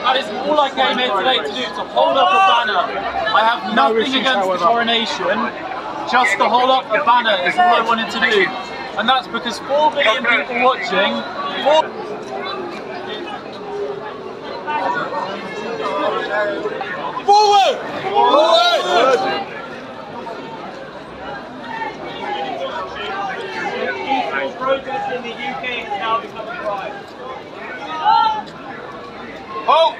That is all I came here today to do, to hold up a banner. I have nothing against the coronation, just to hold up a banner is all I wanted to do. And that's because 4 billion people watching, Forward! Forward! Peaceful protest in the UK is now becoming right. Oh!